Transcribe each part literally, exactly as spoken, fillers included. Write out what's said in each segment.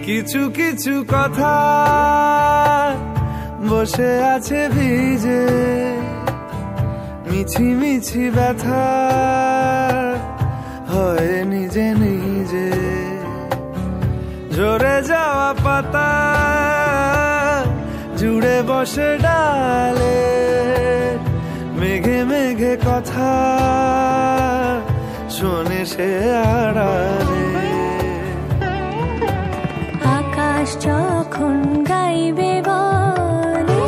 কিছু কিছু কথা বসে আছে ভিজে, মিছি মিছি ব্যথা হয় নিজে নিজে। ঝরে যাওয়া পাতা জুড়ে বসে ডালে, মেঘে মেঘে কথা শোনে সে আড়ালে। আকাশ যখন গাইবে বলে,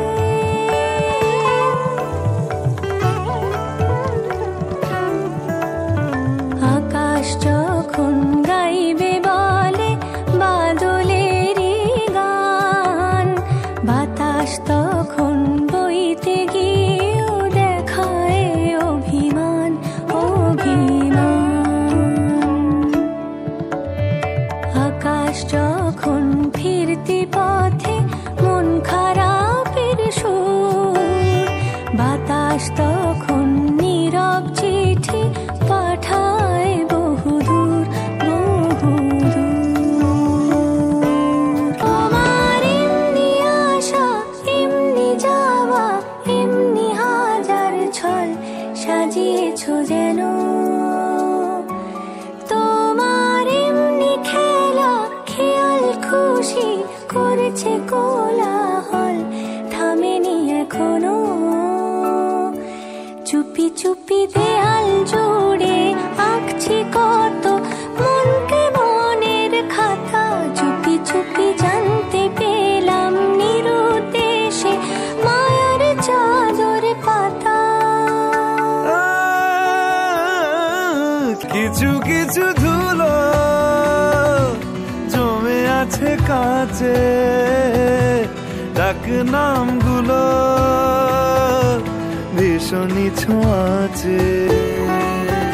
আকাশ যখন গাইবে বলে বাদলেরই গান, বাতাস তখন বইতে গিয়েও দেখায় অভিমান অভিমান। আকাশ যখন ফিরতি পথে মন খারাপের সুর, বাতাস তখন নীরব চিঠি পাঠায় বহুদূর বহুদূর। তোমার এমনি আশা এমনি যাওয়া, এমনি হাজার ছল সাজিয়েছো যেন। তোমার এমনি খেলা খেয়াল খুশি করেছে কোলাহল, থামেনি এখনো। চুপি চুপি দেয়াল জুড়ে আঁকছি কত মনকে মনের খাতা, চুপি চুপি জানতে পেলাম নিরুদ্দেশে মায়ার চাদর পাতা। কিছু কিছু ধুলো জমে আছে কাছে, ডাক নামগুলো ভীষণই ছোঁয়াচে।